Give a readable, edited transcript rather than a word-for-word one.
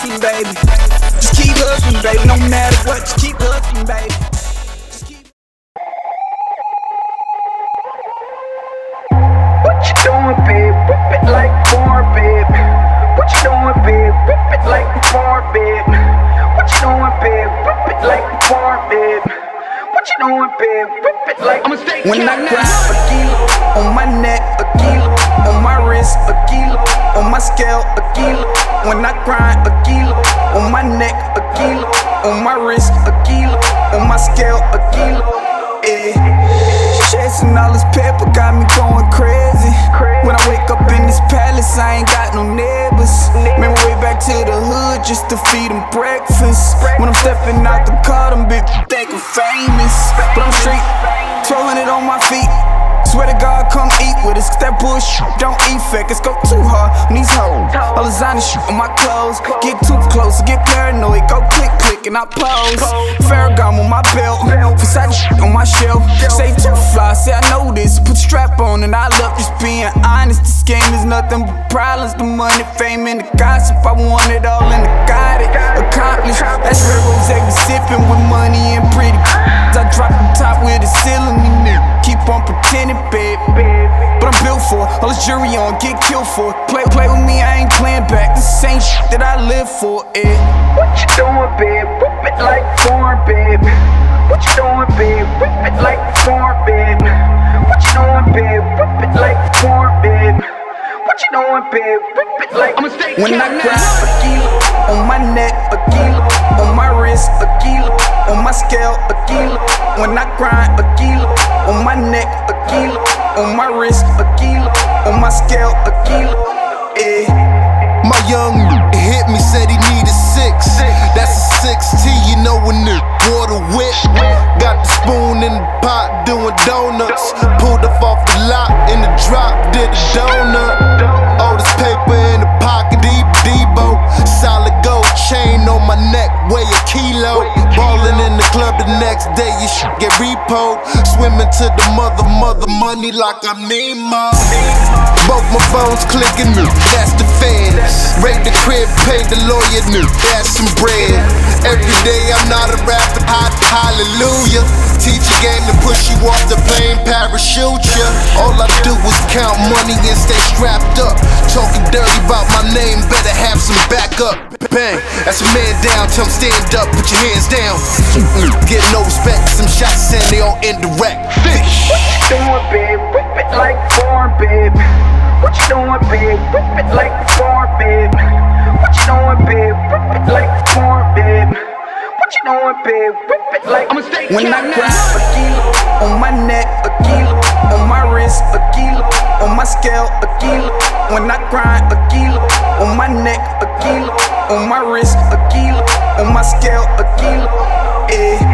hustling, baby. Just keep hustling, baby. No matter what, just keep hustling, baby. What you doing, babe? Whip it like corn, babe. What you doing, babe? Whip it like corn, babe. What you doing, babe? Whip it like corn, babe. What you doing, babe? Whip it like. I'ma stay when I grind a kilo on my neck, a kilo on my wrist, a kilo on my scale, a kilo. When I grind a kilo on my neck, a kilo on my wrist, a kilo on my scale, a kilo. Chasing all this paper got me going crazy. When I wake up in this palace, I ain't got no neighbors. Made my way back to the hood just to feed them breakfast. When I'm stepping out the car, them bitches think I'm famous. But I'm straight, 1200 on my feet. Swear to God, come eat with us, 'cause that bullshit don't effect. It's go too hard on these hoes. All designer shit on my clothes. Get too close, get paranoid. Go click, click, and I pose. Ferragamo on my belt, Versace shit on my shelf. Say too fly, say I know this. Put the strap on and I love just being honest. This game is nothing but problems. The money, fame, and the gossip. I want it all and I got it accomplished. That's where Rose be sipping with money and pretty. I drop the top with the ceiling. Keep on pretending, babe, but I'm built for it. All this jury on, get killed for it. Play with me, I ain't playing back. This ain't shit that I live for, What you doing, babe? Whip it like corn, babe. What you doing, babe? Whip it like corn, babe. What you doing, babe? Whip it like corn, babe. What you doing, babe? Whip it like. I'ma stay when I grind a kilo on my neck, a kilo on my wrist, a kilo on my scale, a kilo. When I grind a kilo on my neck, a kilo on my wrist, a kilo on my scale, a kilo. My young hit me, said he needed 6. That's a 6T, you know when the water wet. Got the spoon in the pot doing donuts. Pulled off the lot in the drop, did a donut. All this paper in the pocket, Debo. Solid gold chain on my neck, weigh a kilo. Ballin' in the club the next day, you should get repoed. Swimming to the mother money like I'm Nemo. Both my phones clicking, that's the feds. Raid the crib, pay the lawyer, that's some bread. Every day I'm not a rapper, hallelujah. Teach a game to push you off the plane, parachute ya. All I do is count money and stay strapped up. Talking dirty about my name, better have some backup. Bang, that's a man down, tell him stand up, put your hands down. Get no respect, some shots and they all indirect. What you doing, babe? Whip it like corn, babe. What you doing, babe? Whip it like corn, babe. What you doing, babe? Whip it like corn, babe. What you doing, babe? Whip it like. I'ma stay when I grind a kilo on my neck, a kilo on my wrist, a kilo on my scale, a kilo. When I grind a kilo on my neck, a kilo on my wrist, a kilo on my scale, a kilo.